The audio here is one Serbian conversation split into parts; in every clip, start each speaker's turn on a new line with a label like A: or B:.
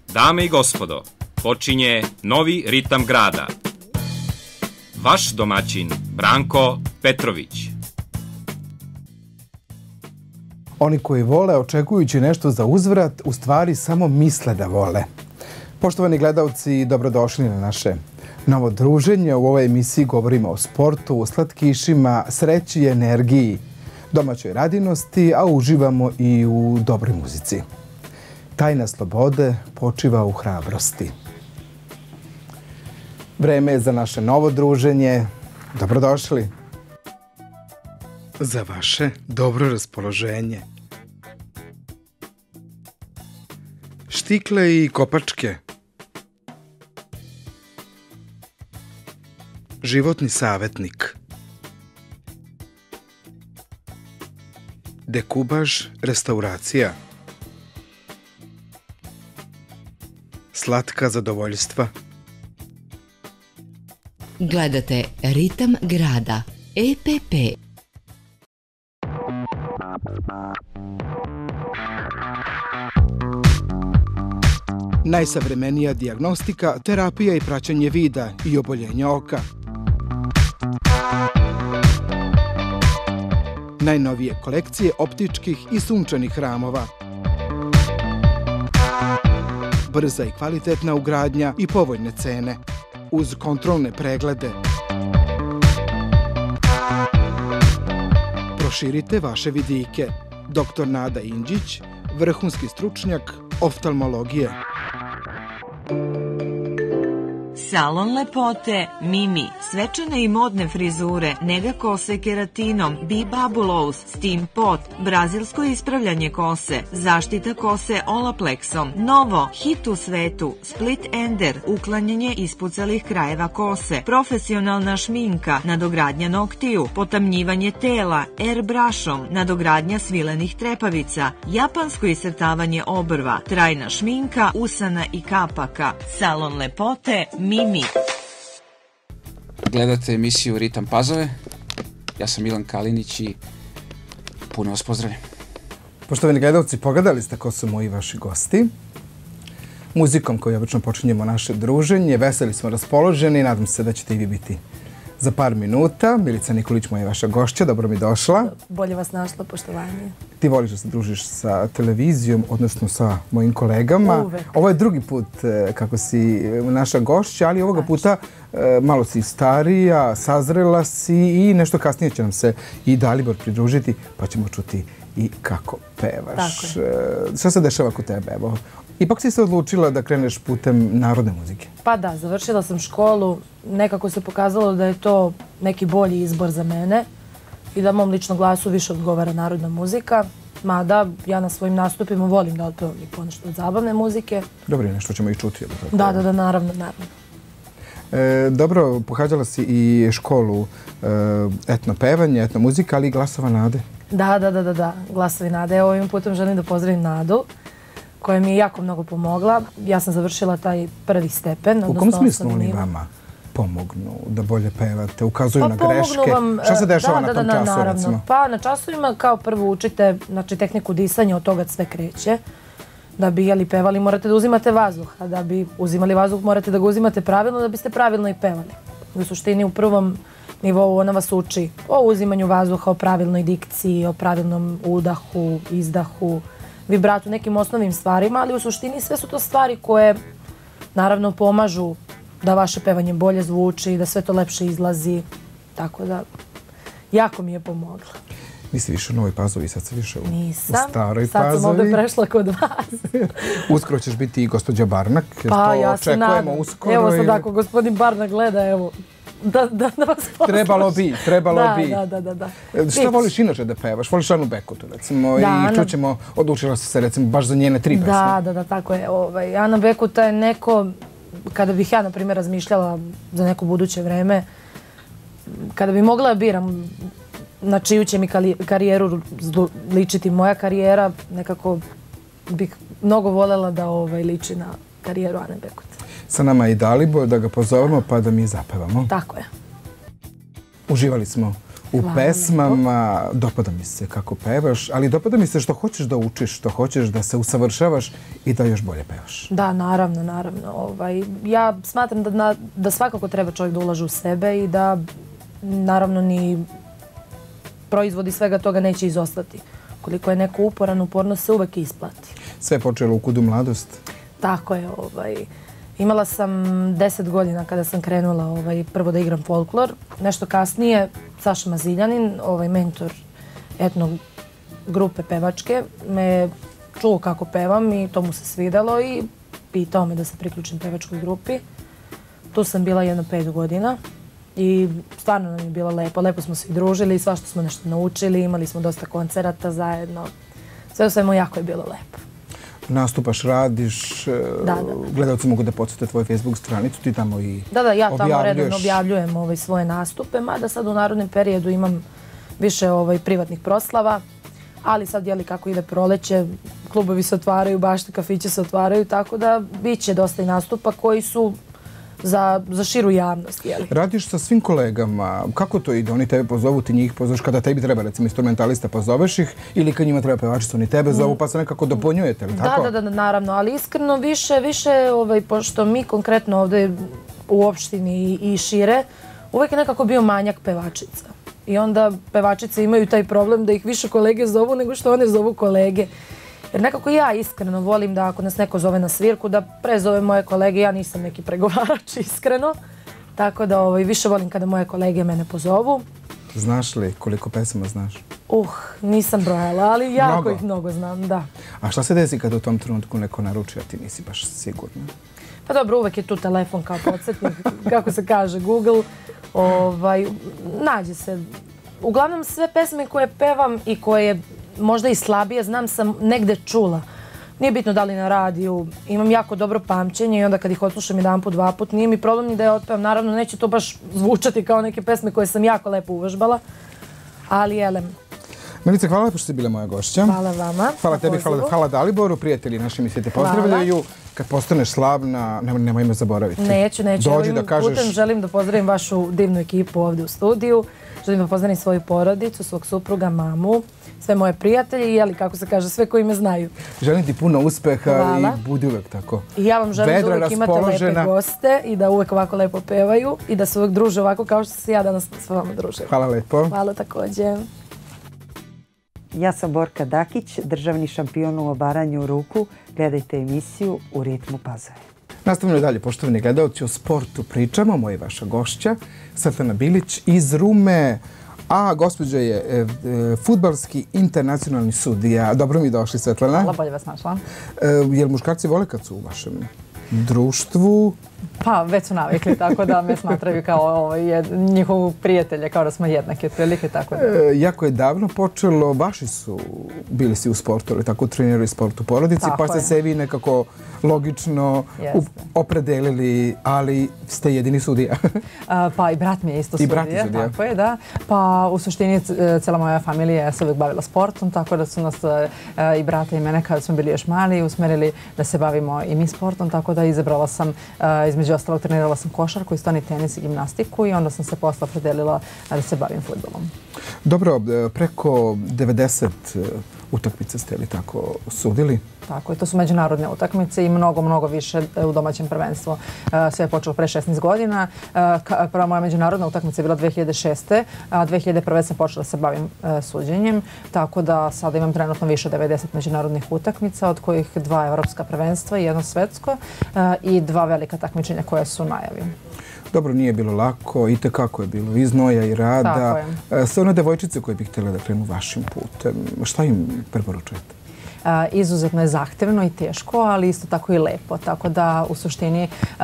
A: Dame i gospodo, počinje novi ritam grada. Vaš domaćin Branko Petrović.
B: Oni koji vole, očekujući nešto za uzvrat, u stvari samo misle da vole. Poštovani gledalci, dobrodošli na naše novo druženje. U ovoj emisiji govorimo o sportu, o slatkišima, sreći i energiji, domaćoj radinosti, a uživamo i u dobroj muzici. Tajna slobode počiva u hrabrosti. Vreme je za naše novo druženje. Dobrodošli. Za vaše dobro raspoloženje. Štikle i kopačke. Životni savjetnik. Dekubaž restauracija. Slatka zadovoljstva.
C: Gledate Ritam grada, EPP.
B: Najsavremenija dijagnostika, terapija i praćenje vida i oboljenja oka. Najnovije kolekcije optičkih i sunčanih ramova. Brza i kvalitetna ugradnja i povoljne cene, uz kontrolne preglede. Proširite vaše vidike. Dr. Nada Indžić, vrhunski stručnjak oftalmologije.
D: Salon lepote Mimi, svečane i modne frizure, nega kose keratinom, B-Bubulous, Steam Pot, brazilsko ispravljanje kose, zaštita kose Olaplexom, novo, hit u svetu, Split Ender, uklanjanje ispucalih krajeva kose, profesionalna šminka, nadogradnja noktiju, potamnjivanje tela, airbrushom, nadogradnja svilenih trepavica, japansko iscrtavanje obrva, trajna šminka, usana i kapaka, salon lepote Mimi.
E: Gledate emisiju Ritam Pazove. Ja sam Milan Kalinić i puno vas pozdravljam.
B: Poštovani gledalci, pogledali ste ko su moji vaši gosti. Muzikom koju obično počinjemo naše druženje. Veseli smo raspoloženi i nadam se da ćete i vi biti za par minuta. Milica Nikolić, moja vaša gošća, dobro mi došla.
F: Bolje vas našla, poštovanje.
B: Ti voliš da se družiš sa televizijom, odnosno sa mojim kolegama.
F: Uvek.
B: Ovo je drugi put kako si naša gošća, ali ovoga puta malo si starija, sazrela si i nešto kasnije će nam se i Dalibor pridružiti, pa ćemo čuti i kako pevaš. Šta se dešava kod tebe? Evo, ipak si se odlučila da kreneš putem narodne muzike.
F: Pa da, završila sam školu. Nekako se pokazalo da je to neki bolji izbor za mene i da mom ličnom glasu više odgovara narodna muzika. Mada ja na svojim nastupima volim da otpevam i ponešto od zabavne muzike.
B: Dobro je, nešto ćemo i čuti.
F: Da, naravno.
B: Dobro, pohađala si i školu etno pevanje, etno muzika, ali i Glasova nade.
F: Da, Glasovi nade. Evo, ovim putem želim da pozdravim Nadu, koja mi je jako mnogo pomogla. Ja sam završila taj prvi stepen.
B: U kom smislu oni vama pomognu da bolje pevate, ukazuju na greške? Šta se dešava na tom času, recimo?
F: Pa na časovima kao prvo učite tehniku disanja, od toga sve kreće. Da bi pevali morate da uzimate vazduh, a da bi uzimali vazduh morate da ga uzimate pravilno da biste pravilno i pevali. U suštini u prvom nivou ona vas uči o uzimanju vazduha, o pravilnoj dikciji, o pravilnom udahu, izdahu, vibratu, nekim osnovnim stvarima, ali u suštini sve su to stvari koje naravno pomažu da vaše pevanje bolje zvuči, da sve to lepše izlazi. Tako da, jako mi je pomogla.
B: Nisi više u Novoj Pazovi, sad si više u Staroj Pazovi.
F: Sad sam ovdje prešla kod vas.
B: Uskoro ćeš biti i gospođa Barnak.
F: Pa ja se nadam. Evo sad ako gospodin Barnak gleda, evo, da vas posluša.
B: Trebalo bi.
F: Da.
B: Šta voliš inače da pevaš? Voliš Anu Bekutu, recimo, i čućemo, odlučila si se, recimo, baš za njene 3 pesme.
F: Da, tako je. Ana Bekuta je neko, kada bih ja, na primjer, razmišljala za neko buduće vreme, kada bi mogla da biram na čiju će mi karijeru ličiti moja karijera, nekako bih mnogo voljela da liči na karijeru Ane Bekute.
B: Sa nama je i Dalibor, da ga pozovemo pa da mi zapevamo.
F: Tako je.
B: Uživali smo u pesmama. Dopada mi se kako pevaš, ali dopada mi se što hoćeš da učiš, što hoćeš da se usavršavaš i da još bolje pevaš.
F: Da, naravno. Ja smatram da svakako treba čovjek da ulaže u sebe i da naravno ni proizvodi svega toga neće izostati. Koliko je neko uporan, uporno se uvek isplati.
B: Sve je počelo u Kudu mladost?
F: Tako je. Imala sam 10 godina kada sam krenula prvo da igram folklor. Nešto kasnije Saša Maziljanin, mentor etno grupe pevačke, me čuo kako pevam i to mu se svidelo i pitao me da se priključim pevačkoj grupi. Tu sam bila jedno 5 godina i stvarno nam je bilo lepo. Lepo smo se i družili, svašta smo nešto naučili, imali smo dosta koncerata zajedno. Sve u svemu jako je bilo lepo.
B: Nastupaš, radiš,
F: Da.
B: gledalci mogu da podsjete tvoju Facebook stranicu, ti tamo i
F: Da, ja tamo
B: objavljuješ.
F: redovno objavljujem svoje nastupe, mada sad u narednom periodu imam više privatnih proslava, ali sad kako ide proleće, klubovi se otvaraju, bašte, kafiće se otvaraju, tako da bit će dosta i nastupa koji su za širu javnost.
B: Radiš sa svim kolegama, kako to ide? Oni tebe pozovu, ti njih pozoveš kada tebi treba, recimo instrumentalista, pozoveš ih ili kad njima treba pevačica, oni tebe zovu pa se nekako dopunjujete, ili tako?
F: Da, naravno, ali iskreno više, pošto mi konkretno ovdje u opštini i šire, uvijek je nekako bio manjak pevačica. I onda pevačice imaju taj problem da ih više kolege zovu nego što one zovu kolege. Jer nekako ja iskreno volim da ako nas neko zove na svirku, da prezove moje kolege. Ja nisam neki pregovarač, iskreno. Tako da više volim kada moje kolege mene pozovu.
B: Znaš li koliko pesama znaš?
F: Nisam brojala, ali jako ih mnogo znam, da.
B: A šta se desi kada u tom trenutku neko naruči, a ti nisi baš sigurna?
F: Pa dobro, uvek je tu telefon kao podsjetnik, kako se kaže, Google. Nađe se. Uglavnom sve pesme koje pevam i koje možda i slabije, znam sam negde čula. Nije bitno da li na radiju, imam jako dobro pamćenje i onda kad ih odslušam jedan put, dva put, nije mi problem ni da je otpevam. Naravno, neće to baš zvučati kao neke pesme koje sam jako lepo uvežbala, ali
B: Milice, hvala lepo što si bila moja gošća.
F: Hvala vama.
B: Hvala tebi, hvala Daliboru, prijatelji naši mi se te pozdravljaju. Kad postaneš slavna, nemoj me zaboraviti.
F: Neću.
B: Dođi da kažeš...
F: Putem želim da pozdravim vašu divnu ekipu ovdje u studiju. Želim da pozdravim svoju porodicu, svog supruga, mamu, sve moje prijatelje i, kako se kaže, sve koji me znaju.
B: Želim ti puno uspeha i budi uvek tako.
F: I ja vam želim da uvek imate lepe goste i da uvek ovako lepo pevaju i da se uvek druže ovako kao što se ja danas s vama družim.
B: Hvala lepo.
F: Hvala također.
G: Ja sam Borka Dakić, državni šampion u obaranju ruku. Gledajte emisiju U ritmu Pazove.
B: Nastavljamo dalje, poštovani gledalci, o sportu pričamo. Moja vaša gošća, Svetlana Bilić iz Rume, a gospođa je fudbalski internacionalni sudija. Dobro mi došli, Svetlana.
H: Hvala, bolje vas našla.
B: Jel muškarci vole kad su u vašem društvu?
H: Pa, već su navikli, tako da me smatraju kao njihovu prijatelje, kao da smo jednake otprilike, tako da.
B: Jako je davno počelo, vaši su bili si u sportu, ali tako trenirali sport u porodici, pa ste se vi nekako logično opredelili, ali ste jedini sudija.
H: Pa i brat mi je isto sudija, tako je, da. Pa u suštini cijela moja familija se uvijek bavila sportom, tako da su nas i brata i mene kada smo bili još mali usmerili da se bavimo i mi sportom, tako da izabrala sam, između ostalog trenirala sam košarku, stoni tenis i gimnastiku i onda sam se posle opredelila da se bavim fudbalom.
B: Dobro, preko 90 utakmice ste li tako sudili?
H: Tako je, to su međunarodne utakmice i mnogo više u domaćem prvenstvu. Sve je počelo pre 16 godina. Prva moja međunarodna utakmica je bila 2006. A 2001. sam počela da se bavim suđenjem, tako da sada imam trenutno više od 90 međunarodnih utakmica, od kojih 2 evropska prvenstva i 1 svetsko i 2 velika takmičenja koja su najavi.
B: Dobro, nije bilo lako, i tekako je bilo i znoja i rada. Sve one devojčice koje bih htjela da krenu vašim putem, šta im preporučujete?
H: Izuzetno je zahtevno i teško, ali isto tako i lepo. Tako da u suštini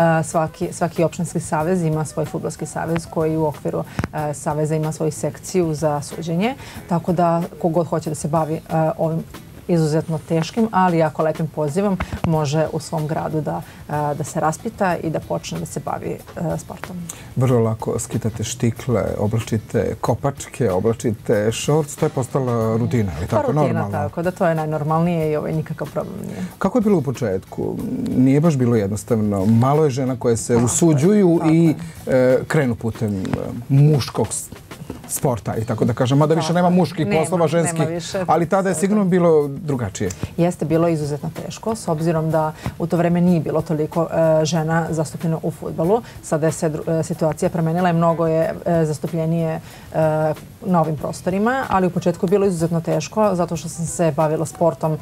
H: svaki opštinski savez ima svoj fudbalski savez koji u okviru saveza ima svoju sekciju za suđenje. Tako da kogod hoće da se bavi ovim izuzetno teškim, ali jako lepim pozivom može u svom gradu da se raspita i da počne da se bavi sportom.
B: Vrlo lako skitate štikle, oblačite kopačke, oblačite šorc, to je postala rutina, ali tako normalno?
H: Rutina, tako da to je najnormalnije i nikakav problem nije.
B: Kako je bilo u početku? Nije baš bilo jednostavno. Malo je žena koje se usuđuju i krenu putem muškog sporta i tako da kažem, mada više nema muških poslova, ženskih, ali tada je sigurno bilo drugačije.
H: Jeste, bilo izuzetno teško, s obzirom da u to vreme nije bilo toliko žena zastupljeno u fudbalu. Sada je se situacija promenila i mnogo je zastupljenije na ovim prostorima, ali u početku je bilo izuzetno teško zato što sam se bavila sportom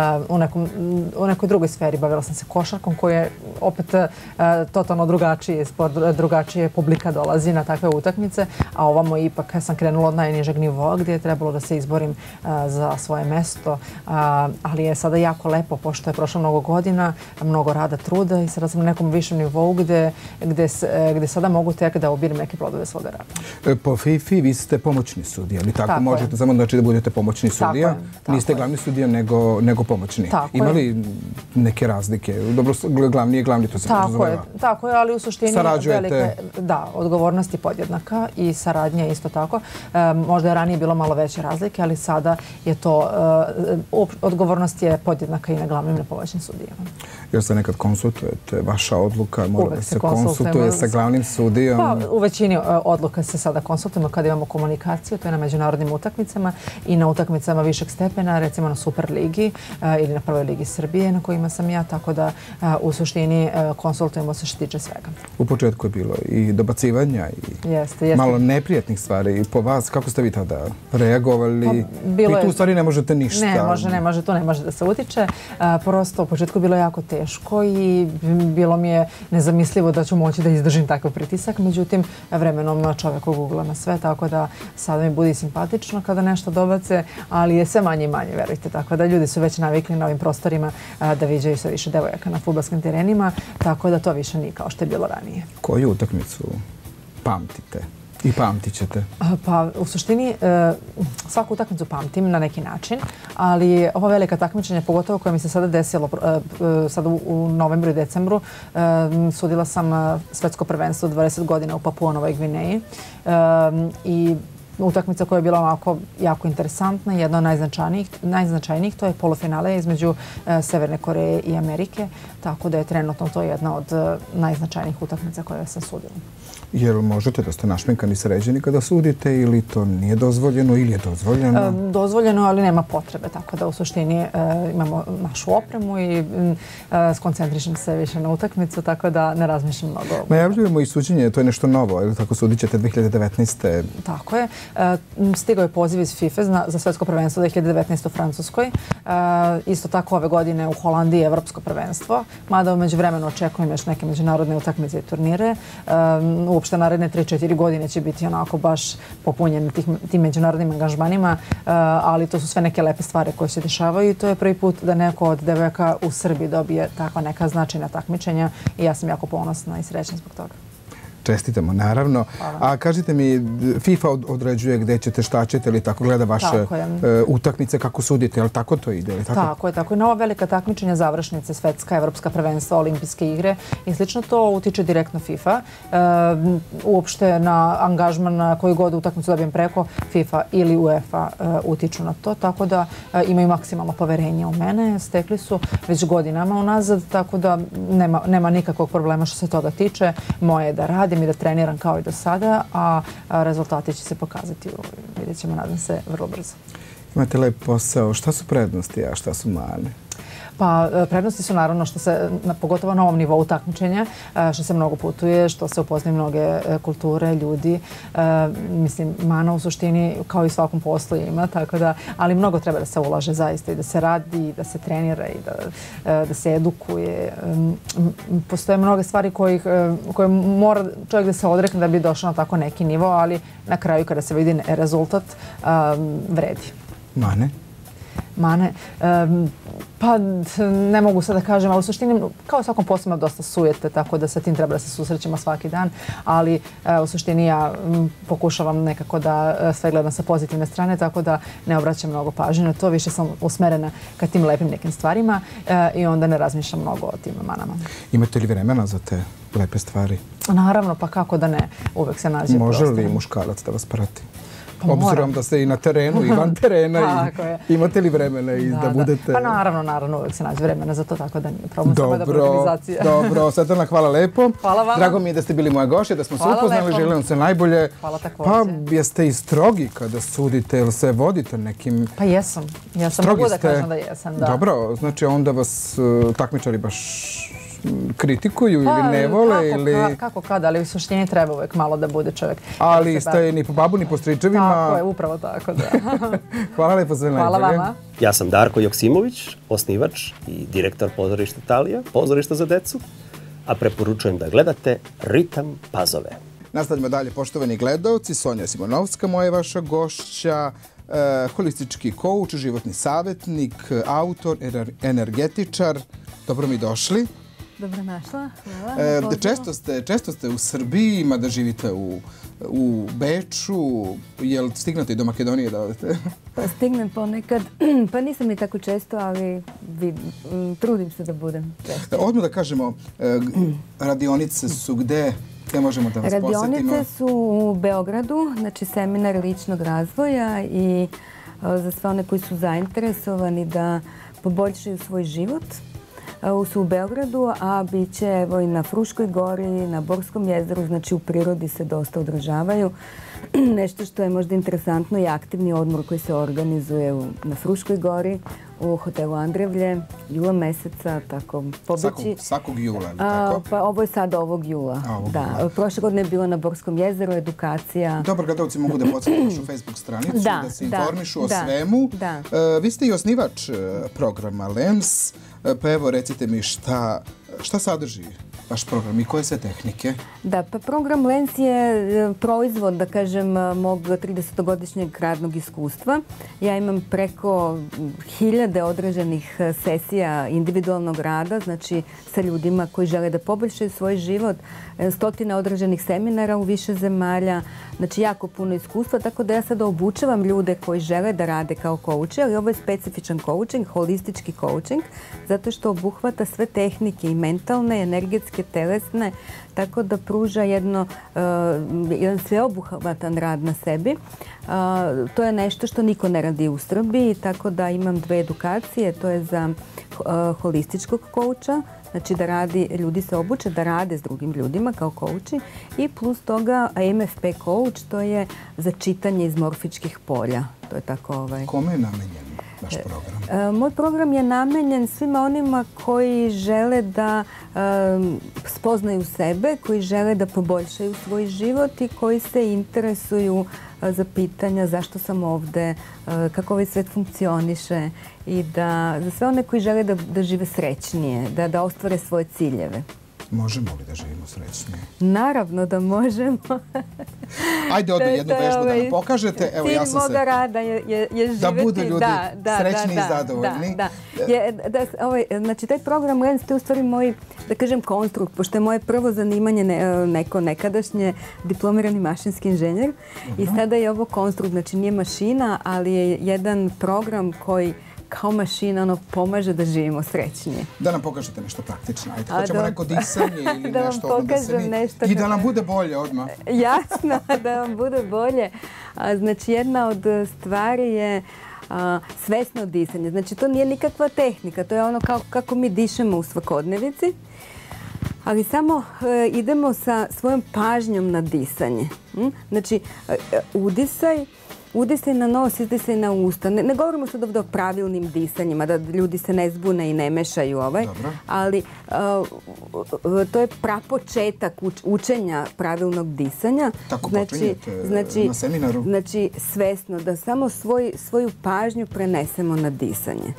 H: u nekoj drugoj sferi. Bavila sam se košarkom koji je opet totalno drugačiji sport, drugačije publika dolazi na takve utakmice, a ovamo ipak sam krenula od najnižeg nivoa gdje je trebalo da se izborim za svoje mesto, ali je sada jako lepo pošto je prošlo mnogo godina, mnogo rada, truda i sada sam na nekom višem nivou gdje sada mogu tek da obirim neke plodove svoga rada.
B: Po FIFA vi ste pomoćni sudija, ali tako možete samo znači da budete pomoćni sudija, niste glavni sudija nego pomoćni. Ima li neke razlike? Dobro, glavni je glavni, to se podrazumeva.
H: Tako je, ali u suštini
B: sarađujete.
H: Da, odgovornost je podjednaka i saradnja isto tako. Možda je ranije bilo malo veće razlike, ali sada je to, odgovornost je podjednaka i na glavnim i na pomoćnim sudijama.
B: Jer se nekad konsultujete, vaša odluka mora da se konsultuje sa glavnim sudijom?
H: Pa, u većini odluka se sada konsultujemo kada imamo komunikaciju, to je na međunarodnim utakmicama i na utakmicama višeg stepena, recimo na Superligi ili na Prvoj ligi Srbije na kojima sam ja, tako da u suštini konsultujemo se što tiče svega.
B: U početku je bilo i dobacivanja i malo neprijatnih stvari. Po vas, kako ste vi tada reagovali? Vi tu u stvari ne možete ništa.
H: Ne može, to ne može da se utiče. Prosto u početku je bilo jako teško i bilo mi je nezamislivo da ću moći da izdržim takav pritisak. Međutim, vremenom čovjek ugugla na sve, tako da sada mi bude simpatično kada nešto dobace, ali je sve manje i manje, verujte. Tako da ljudi su već navikli na ovim prostorima da viđaju sve više devojaka na fudbalskim terenima, tako da to više nije kao što je bilo ranije.
B: Koju utakmicu pamtite i pamtit ćete?
H: Pa u suštini svaku utakmicu pamtim na neki način, ali ova velika takmičenja, pogotovo koja mi se sada desilo sada u novembru i decembru, sudila sam svetsko prvenstvo 20 godina u Papua Novoj Gvineji i utakmica koja je bila onako jako interesantna, jedna od najznačajnijih, to je polufinale između Severne Koreje i Amerike, tako da je trenutno to jedna od najznačajnijih utakmica koje sam sudila.
B: Jel možete da ste našminkani sređeni kada sudite ili to nije dozvoljeno ili je dozvoljeno?
H: Dozvoljeno, ali nema potrebe, tako da u suštini imamo našu opremu i skoncentrišem se više na utakmicu, tako da ne razmišljam mnogo.
B: Najavljujemo i suđenje, to je nešto novo, ili tako sudit ćete 2019.
H: Tako je. Stigao je poziv iz FIFA za svetsko prvenstvo 2019. u Francuskoj. Isto tako ove godine u Holandiji evropsko prvenstvo, mada umeđu vremenu očekujem još neke međunarodne utakmice i turnire. Uopšte naredne 3-4 godine će biti onako baš popunjeni tim međunarodnim angažmanima, ali to su sve neke lepe stvari koje se dešavaju i to je prvi put da neko od devojaka u Srbiji dobije takva neka značajna takmičenja i ja sam jako ponosna i srećna zbog toga.
B: Čestitamo, naravno. A kažite mi, FIFA određuje gdje ćete, šta ćete ili tako gleda vaše utakmice, kako sudite, ali tako to ide?
H: Tako je. Na ova velika takmičenja, završnice, svetska, evropska prvenstva, olimpijske igre i slično, to utiče direktno FIFA. Uopšte na angažman na koju god utakmicu dobijem preko FIFA ili UEFA utiču na to, tako da imaju maksimalno poverenje u mene. Stekli su već godinama unazad, tako da nema nikakvog problema što se toga tiče. Moje je da radim i da treniram kao i do sada, a rezultati će se pokazati, vidjet ćemo, nadam se, vrlo brzo.
B: Imate lep posao. Šta su prednosti, a šta su mane?
H: Pa prednosti su naravno što se, pogotovo na ovom nivou takmičenja, što se mnogo putuje, što se upoznaju mnoge kulture, ljudi. Mislim, mana u suštini kao i svakom poslu ima, tako da, ali mnogo treba da se ulaže zaista i da se radi, da se trenira i da se edukuje. Postoje mnoge stvari koje mora čovjek da se odrekne da bi došao na tako neki nivo, ali na kraju kada se vidi rezultat, vredi.
B: Mane?
H: Mane, pa ne mogu sad da kažem, ali u suštini kao svakom poslu ima dosta sujete, tako da sa tim treba da se susrećemo svaki dan, ali u suštini ja pokušavam nekako da sve gledam sa pozitivne strane, tako da ne obraćam mnogo pažnje na to, više sam usmerena ka tim lepim nekim stvarima i onda ne razmišljam mnogo o tim manama.
B: Imate li vremena za te lepe stvari?
H: Naravno, pa kako da ne, uvek se nađe prostor.
B: Može li muškarac da vas prati? Obzirom da ste i na terenu i van terena i imate li vremena i da budete...
H: Pa naravno, uvijek se nađe vremena za to, tako da nije problem samo da bude organizacija.
B: Dobro, Svetlana, hvala lepo.
H: Hvala vam.
B: Drago mi je da ste bili moja gošća, da smo se upoznali, želim vam sve najbolje.
H: Hvala također.
B: Pa jeste i strogi kada sudite ili se vodite nekim...
H: Pa jesam, mogu da kažem da jesam, da.
B: Dobro, znači onda vas takmičari baš kritikuju ili ne vole ili...
H: Kako kada, ali u suštini treba uvijek malo da bude čovjek.
B: Ali ste ni po babu ni po stričevima.
H: Tako je, upravo tako, da.
B: Hvala lepo za najbolje.
H: Hvala vama.
I: Ja sam Darko Joksimović, osnivač i direktor pozorišta Talija, pozorišta za decu, a preporučujem da gledate Ritam Pazove.
B: Nastavljamo dalje, poštovani gledalci. Sonja Simonovska, moja je vaša gošća, holistički kouč, životni savjetnik, autor, energetičar. Dobro mi došli.
J: Dobro našla. Hvala.
B: Često ste u Srbiji, mada živite u Beču. Jel stignete i do Makedonije da odete?
J: Pa stignem ponekad. Pa nisam ni tako često, ali trudim se da budem često.
B: Odmah da kažemo, radionice su gde? Gde možemo da vas posjetimo?
J: Radionice su u Beogradu, znači seminar ličnog razvoja i za sve one koji su zainteresovani da poboljšaju svoj život. Su u Beogradu, a bit će evo i na Fruškoj gori, na Borskom jezeru, znači u prirodi se dosta održavaju. Nešto što je možda interesantno je aktivni odmor koji se organizuje na Fruškoj gori, u hotelu Andrevlje, jula meseca, tako pobeći.
B: Svakog jula, ili tako?
J: Pa ovo je sad ovog jula. Prošle godine je bilo na Borskom jezeru, edukacija.
B: Dobro, gledalci mogu da podsjeti našu Facebook stranicu, da se informišu o svemu. Vi ste i osnivač programa LENS, pa evo recite mi šta sadrži vaš program i koje sve tehnike?
J: Da, pa program LENS je proizvod, da kažem, mog 30-godišnjeg radnog iskustva. Ja imam preko 1000 određenih sesija individualnog rada, znači sa ljudima koji žele da poboljšaju svoj život, 100 određenih seminara u više zemalja, znači jako puno iskustva, tako da ja sada obučavam ljude koji žele da rade kao kouči, ali ovo je specifičan coaching, holistički coaching, zato što obuhvata sve tehnike i mentalne, energetske, telesne, tako da pruža jedan sveobuhvatan rad na sebi. To je nešto što niko ne radi u Srbiji, tako da imam 2 edukacije. To je za holističkog kouča, znači da ljudi se obuče da rade s drugim ljudima kao kouči, i plus toga MFP coach, to je za čitanje iz morfičkih polja. To je tako
B: Kome je namenjen vaš program?
J: Moj program je namenjen svima onima koji žele da spoznaju sebe, koji žele da poboljšaju svoj život i koji se interesuju za pitanja zašto sam ovde, kako ovaj svet funkcioniše, i za sve one koji žele da žive srećnije, da ostvare svoje ciljeve.
B: Možemo li da živimo srećnije?
J: Naravno da možemo.
B: Ajde odmah jednu vežbu da nam pokažete.
J: Cilj moga rada je živjeti...
B: Da budu ljudi srećni i zadovoljni.
J: Znači, taj program LENS, to je u stvari moj, da kažem, konstrukt, pošto je moje prvo zanimanje neko nekadašnje diplomirani mašinski inženjer i sada je ovo konstrukt, znači nije mašina, ali je jedan program koji kao mašina pomaže da živimo srećnije.
B: Da nam pokažete nešto praktično. Ajde, hoćemo neko disanje ili
J: da
B: nešto.
J: Da vam pokažem nešto.
B: I da nam bude bolje odmah.
J: Jasno, da vam bude bolje. Znači, jedna od stvari je svesno disanje. Znači, to nije nikakva tehnika. To je ono kako mi dišemo u svakodnevici. Ali samo idemo sa svojom pažnjom na disanje. Znači, udisaj na nos, izdisaj na usta. Ne govorimo sad ovdje o pravilnim disanjima, da ljudi se ne zbune i ne mešaju ali to je prapočetak učenja pravilnog disanja.
B: Tako počinjete na seminaru?
J: Znači, svesno, da samo svoju pažnju prenesemo na disanje.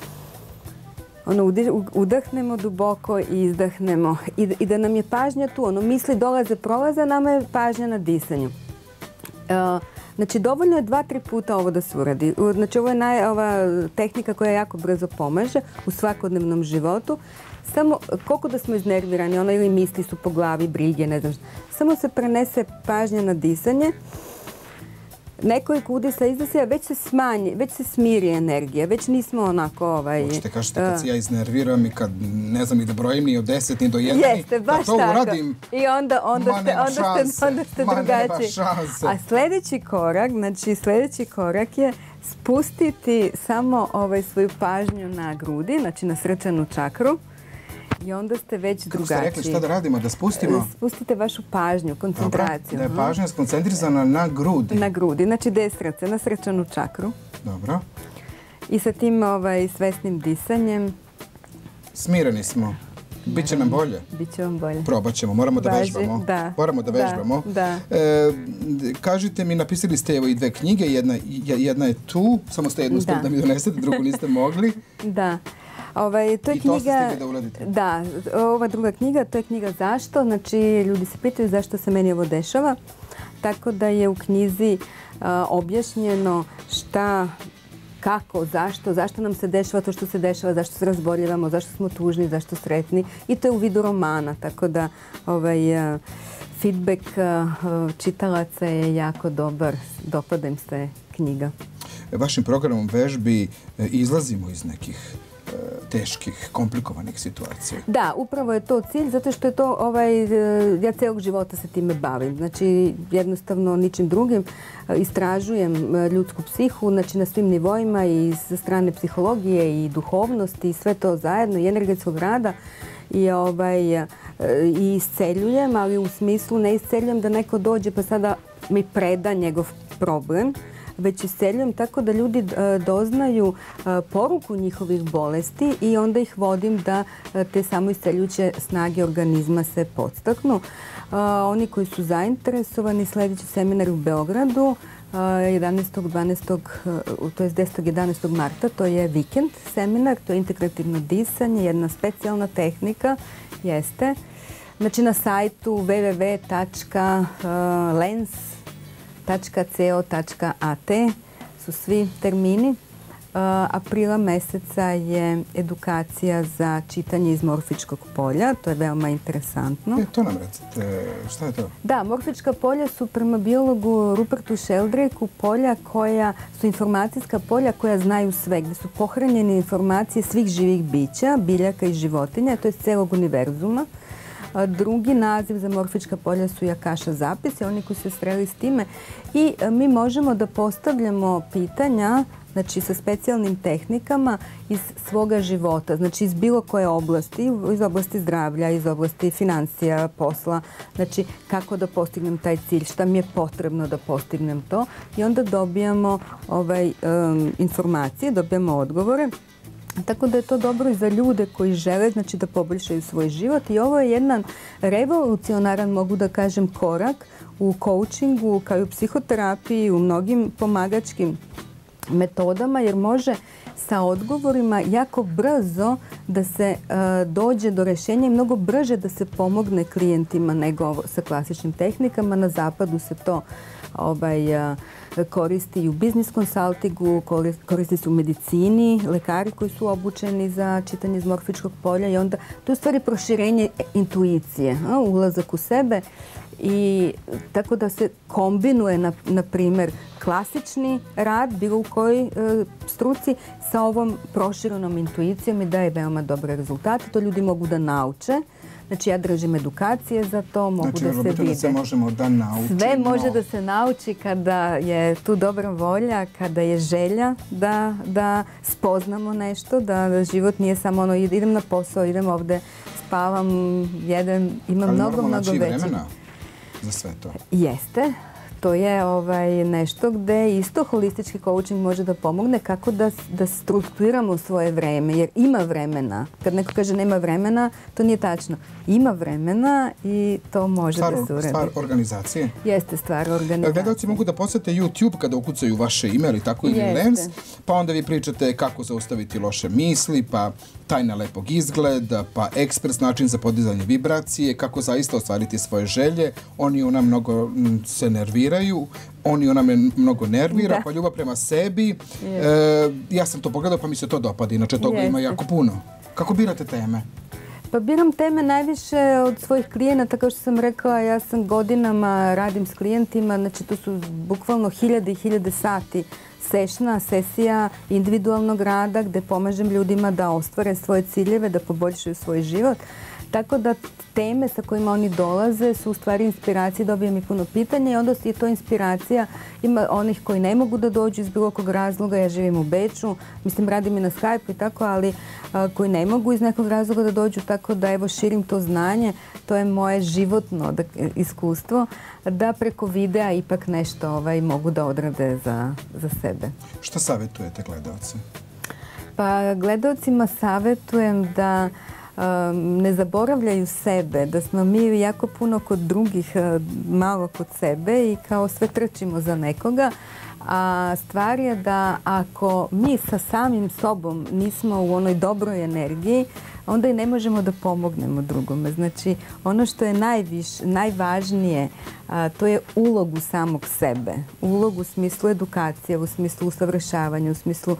J: Udahnemo duboko i izdahnemo. I da nam je pažnja tu, misli dolaze, prolaze, nama je pažnja na disanju. Znači, dovoljno je 2-3 puta ovo da se uradi. Znači, ovo je ova tehnika koja jako brzo pomaže u svakodnevnom životu. Samo koliko da smo iznervirani, ili misli su po glavi, brige, ne znam. Samo se prenese pažnja na disanje. nekoliko udesa izdesa, već se smanji, već se smiri energija, već nismo onako...
B: Hoćete kažete kad se ja iznerviram i kad ne znam ni da brojim ni od 10 ni do 1,
J: jeste, baš
B: da to
J: tako.
B: uradim,
J: onda ste drugačiji. A sljedeći korak je spustiti samo svoju pažnju na grudi, znači na srčanu čakru. I onda ste već drugačiji.
B: Kako ste rekli, šta da radimo, da spustimo?
J: Spustite vašu pažnju, koncentraciju.
B: Dobro, da je pažnja skoncentrisana na grudi.
J: Na grudi, znači da je srce, na srčanu čakru.
B: Dobro.
J: I sa tim svesnim disanjem.
B: Smireni smo. Biće nam bolje?
J: Biće vam bolje.
B: Probat ćemo, moramo da vežbamo. Moramo da vežbamo. Kažite mi, napisali ste evo i 2 knjige, jedna je tu, samo ste jednu uspeli da mi donesete, drugu niste mogli.
J: Da. To je knjiga, da, ova druga knjiga, to je knjiga Zašto, znači ljudi se pitaju zašto se meni ovo dešava, tako da je u knjizi objašnjeno šta, kako, zašto nam se dešava to što se dešava, zašto se razboljevamo, zašto smo tužni, zašto sretni i to je u vidu romana, tako da feedback čitalaca je jako dobar, dopada im se knjiga.
B: Vašim programom vežbi izlazimo iz nekih teških, komplikovanih situacija.
J: Da, upravo je to cilj, zato što je to, ja celog života se time bavim. Znači, jednostavno ničim drugim istražujem ljudsku psihu, znači na svim nivoima i sa strane psihologije i duhovnosti i sve to zajedno i energetskog rada i isceljujem, ali u smislu ne isceljujem da neko dođe pa sada mi preda njegov problem, već isceljujem tako da ljudi doznaju poruku njihovih bolesti i onda ih vodim da te samoisceljujuće snage organizma se podstaknu. Oni koji su zainteresovani, sljedeći seminar u Beogradu 11. 11. marta, to je vikend seminar, to je integrativno disanje, jedna specijalna tehnika, jeste. Znači na sajtu www.lens.co.at su svi termini. Aprila meseca je edukacija za čitanje iz morfičkog polja. To je veoma interesantno.
B: To nam recite, šta je to?
J: Da, morfička polja su prema biologu Rupertu Sheldrake'u polja koja su informacijska polja koja znaju sve, gdje su pohranjene informacije svih živih bića, biljaka i životinja, to je celog univerzuma. Drugi naziv za morfička polja su Jakaša zapisi, oni koji se sreli s time. I mi možemo da postavljamo pitanja, znači sa specijalnim tehnikama iz svoga života, znači iz bilo koje oblasti, iz oblasti zdravlja, iz oblasti financija, posla, znači kako da postignem taj cilj, šta mi je potrebno da postignem to i onda dobijamo informacije, dobijamo odgovore. Tako da je to dobro i za ljude koji žele, znači da poboljšaju svoj život i ovo je jedan revolucionaran, mogu da kažem, korak u coachingu, kao i u psihoterapiji, u mnogim pomagačkim metodama, jer može sa odgovorima jako brzo da se dođe do rješenja i mnogo brže da se pomogne klijentima nego sa klasičnim tehnikama. Na zapadu se to koristi i u biznis konsultingu, koristi se u medicini, lekari koji su obučeni za čitanje iz morfičkog polja i onda to je u stvari proširenje intuicije, ulazak u sebe i tako da se kombinuje, na primjer, klasični rad, bilo u kojoj struci, sa ovom proširenom intuicijom i daje veoma dobre rezultate. To ljudi mogu da nauče. Znači ja držim edukacije za to, mogu da se vide.
B: Znači, da se možemo da naučimo.
J: Sve može da se nauči kada je tu dobra volja, kada je želja da spoznamo nešto, da život nije samo ono idem na posao, idem ovde, spavam, jedem, imam mnogo veći.
B: Ali moramo naći vremena za sve to.
J: Jeste. To je nešto gde isto holistički coaching može da pomogne kako da strukturiramo svoje vreme, jer ima vremena. Kad neko kaže nema vremena, to nije tačno. Ima vremena i to može da se uradi.
B: Stvar organizacije?
J: Jeste stvar organizacije.
B: Gledalci mogu da posete YouTube kada ukucaju vaše ime ili tako ili Lens, pa onda vi pričate kako zaustaviti loše misli, pa tajna lepog izgleda, pa ekspres način za podizanje vibracije, kako zaista ostvariti svoje želje. Oni ona mnogo se nerviraju, ona me mnogo nervira, pa ljubav prema sebi. Ja sam to pogledao pa mi se to dopada, inače toga ima jako puno. Kako birate teme?
J: Pa biram teme najviše od svojih klijenata, kao što sam rekla, ja sam godinama radim s klijentima, znači to su bukvalno hiljade i hiljade sati sesija individualnog rada gde pomažem ljudima da ostvare svoje ciljeve, da poboljšaju svoj život. Tako da teme sa kojima oni dolaze su u stvari inspiracije, dobijem i puno pitanja i onda je to inspiracija. Ima onih koji ne mogu da dođu iz bilo kog razloga, ja živim u Beču, mislim radim i na Skype i tako, ali koji ne mogu iz nekog razloga da dođu, tako da evo širim to znanje, to je moje životno iskustvo, da preko videa ipak nešto mogu da odrade za sebe.
B: Šta savjetujete gledalce?
J: Pa gledalcima savjetujem da ne zaboravljaju sebe, da smo mi jako puno kod drugih, malo kod sebe i kao sve trčimo za nekoga. A stvar je da ako mi sa samim sobom nismo u onoj dobroj energiji, onda i ne možemo da pomognemo drugome. Znači, ono što je najvažnije, to je ulog u samog sebe. Ulog u smislu edukacije, u smislu usavršavanja, u smislu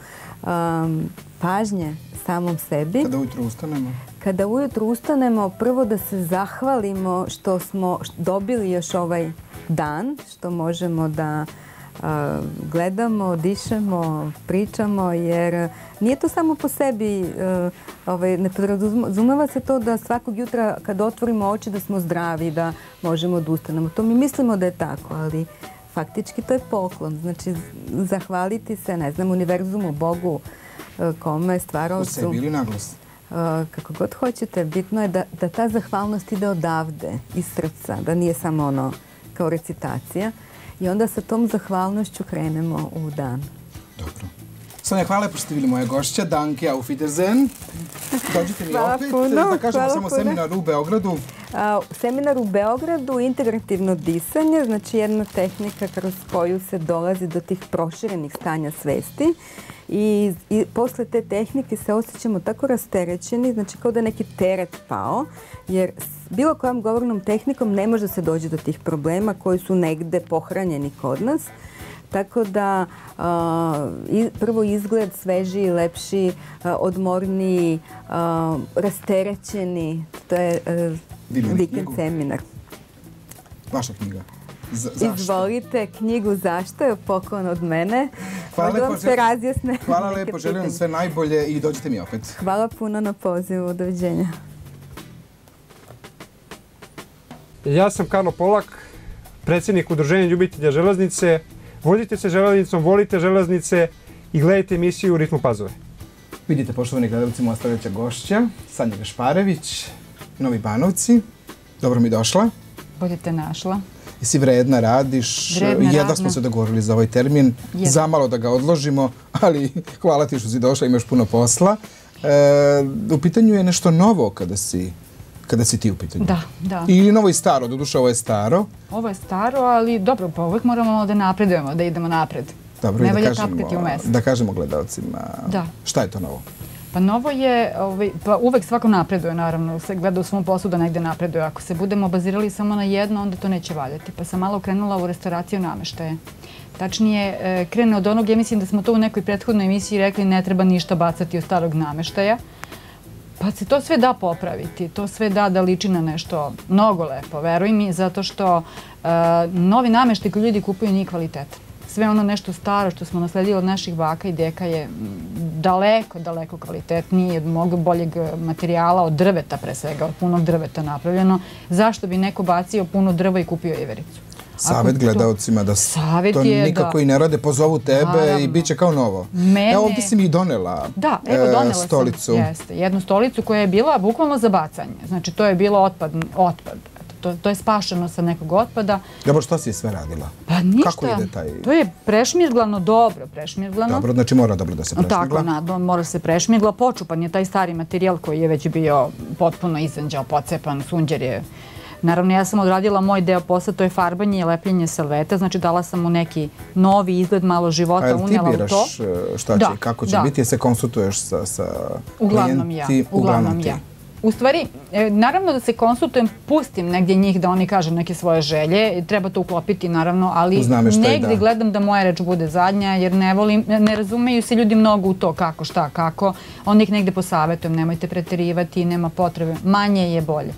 J: pažnje samom sebi.
B: Kada ujutro ustanemo?
J: Kada ujutro ustanemo, prvo da se zahvalimo što smo dobili još ovaj dan, što možemo da gledamo, dišemo, pričamo, jer nije to samo po sebi, ne podrazumeva se to da svakog jutra kad otvorimo oči da smo zdravi, da možemo da ustanemo. To mi mislimo da je tako, ali faktički to je poklon. Znači, zahvaliti se, ne znam, univerzumu, Bogu, kome, stvarovcu.
B: U sebi ili naglas?
J: Kako god hoćete, bitno je da ta zahvalnost ide odavde, iz srca, da nije samo ono kao recitacija. I onda sa tom zahvalnošću krenemo u dan.
B: Dobro. Sonja, hvala pošto ste bili moja gošća. Danke, auf Wiedersehen. Dođite mi opet. Da kažemo samo seminar u Beogradu.
J: Seminar u Beogradu, integrativno disanje, znači jedna tehnika kroz koju se dolazi do tih proširenih stanja svesti. I posle te tehnike se osjećamo tako rasterećeni, znači kao da je neki teret pao, jer bilo kojom govornom tehnikom ne može se doći do tih problema koji su negde pohranjeni kod nas. Tako da prvo izgled svežiji, lepši, odmorniji, rasterećeni. To je vikend seminar.
B: Vaša knjiga.
J: Izvolite knjigu Zašto je poklon od mene. Možda vam se razjasne.
B: Hvala lepo, želim vam sve najbolje i dođite mi opet.
J: Hvala puno na pozivu, doviđenja.
K: Ja sam Karlo Polak, predsjednik Udruženja ljubitelja železnice. Vozite se železnicom, volite železnice i gledajte emisiju u Ritmu Pazove.
B: Vidite, poštovani gledalci, moja sledeća gošća, Sanja Gašparević, Novi Banovci. Dobro mi došla.
L: Bolje te našla.
B: Jesi vredna, radiš, jedva smo se dogovorili za ovaj termin, zamalo da ga odložimo, ali hvala ti što si došla, imaš puno posla. U pitanju je nešto novo kada si ti u pitanju.
L: Da.
B: Ili novo i staro, doduše ovo je staro.
L: Ovo je staro, ali dobro, pa uvek moramo da napredujemo, da idemo napred.
B: Dobro,
L: ne valja tapkati u mestu.
B: Da kažemo gledalcima, šta je to novo?
L: Pa novo je, pa uvek svako napreduje, naravno, se gleda u svom poslu da negde napreduje. Ako se budemo bazirali samo na jedno, onda to neće valjati. Pa sam malo krenula u restauraciju nameštaja. Tačnije, krene od onog, ja mislim da smo to u nekoj prethodnoj emisiji rekli, ne treba ništa bacati od starog nameštaja. Pa se to sve da popraviti, to sve da liči na nešto mnogo lepo, veruj mi, zato što novi nameštaj koji ljudi kupuju nije kvalitetan. Sve ono nešto staro što smo nasledili od naših baka i deka je daleko kvalitetniji, od mnogo boljeg materijala, od drveta pre svega, od punog drveta napravljeno. Zašto bi neko bacio puno drva i kupio ivericu?
B: Savjet gledalcima da to nikako i ne rade, pozovu tebe i bit će kao novo. Evo ovdje si mi i donela stolicu.
L: Da, evo donela sam, jeste, jednu stolicu koja je bila bukvalno za bacanje. Znači to je bilo otpad. To je spašeno sa nekog otpada.
B: Dobro, što si je sve radila?
L: Pa ništa.
B: Kako ide taj...
L: To je prešmirglano, dobro prešmirglano.
B: Dobro, znači mora dobro da se prešmirgla.
L: Tako, mora se prešmirgla. Počupan je taj stari materijal koji je već bio potpuno izanđao, pocepan, sunđer je. Naravno, ja sam odradila moj deo posla, to je farbanje i lepljenje salveta, znači dala sam mu neki novi izgled, malo života, unela u to.
B: A ti biraš šta će i kako će biti, jer se konsultuješ sa klijenti?
L: Uglavnom ja. U stvari, naravno da se konsultujem, pustim negdje njih da oni kažu neke svoje želje, treba to uklopiti naravno, ali negdje gledam da moja reč bude zadnja, jer ne razumeju se ljudi mnogo u to kako, šta, kako. Onda ih negdje posavetujem, nemojte preterivati, nema potrebe. Manje je bolje.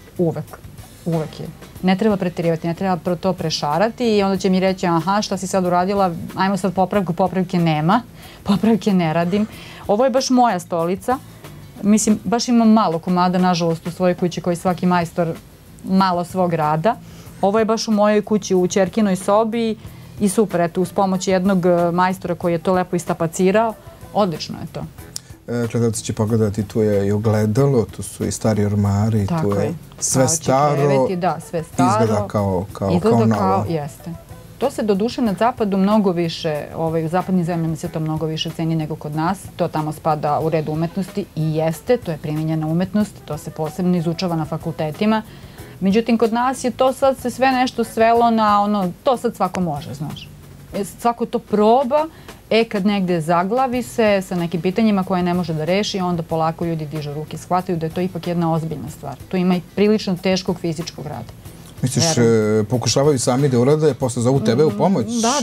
L: Uvek je. Ne treba preterivati, ne treba to prešarati i onda će mi reći, aha, šta si sad uradila, ajmo sad popravku, popravke nema, popravke ne radim. Ovo je baš moja stolica. Mislim, baš imam malo komada, nažalost, u svojoj kući koji svaki majstor malo svog rada. Ovo je baš u mojoj kući, u ćerkinoj sobi i super, eto, uz pomoć jednog majstora koji je to lepo istapacirao. Odlično je to.
B: Gledalci će pogledati, tu je i ogledalo, tu su i stari ormari, tu je sve staro, izgleda kao novo.
L: Jeste. To se doduše na zapadu mnogo više, u zapadnim zemljama se to mnogo više ceni nego kod nas. To tamo spada u red umetnosti i jeste, to je primijenjena umetnost, to se posebno izučava na fakultetima. Međutim, kod nas je to sad se sve nešto svelo na ono, to sad svako može, znaš. Svako to proba, kad negde zaglavi se sa nekim pitanjima koje ne može da reši, onda polako ljudi dižu ruke, shvataju da je to ipak jedna ozbiljna stvar. To ima i prilično teškog fizičkog rada.
B: Misliš, pokušavaju sami da urade, posle zovu tebe u pomoć?